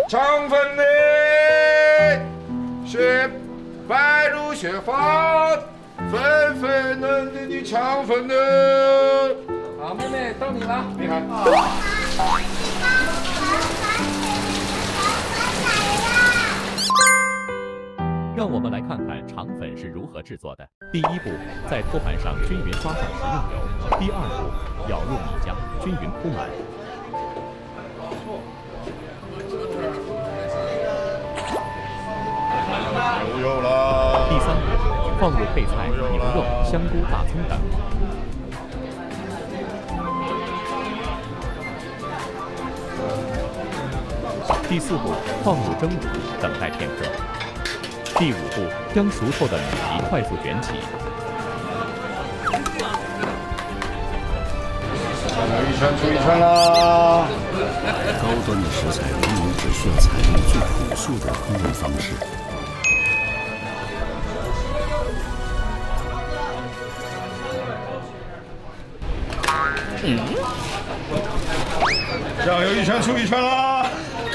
肠粉呢？雪白如雪花，粉粉嫩嫩的肠粉呢？ 好，妹妹到你了， 你看。 让我们来看看肠粉是如何制作的。第一步，在托盘上均匀刷上食用油。第二步，舀入米浆，均匀铺满。 牛肉了。 第三步，放入配菜、牛肉、香菇、大葱等。第四步，放入蒸炉，等待片刻。第五步，将熟透的米皮快速卷起。 一圈出一圈啦！ 高端的食材往往只需要采用最朴素的烹饪方式。 酱油一圈出一圈啦！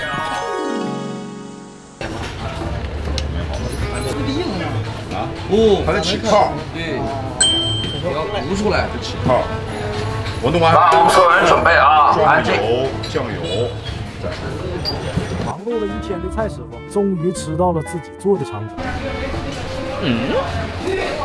啊？哦，还在起泡。 对，要鼓出来就起泡。我弄完。 让所有人准备啊，安静。 酱油，再。 忙碌了一天的蔡师傅，终于吃到了自己做的肠粉。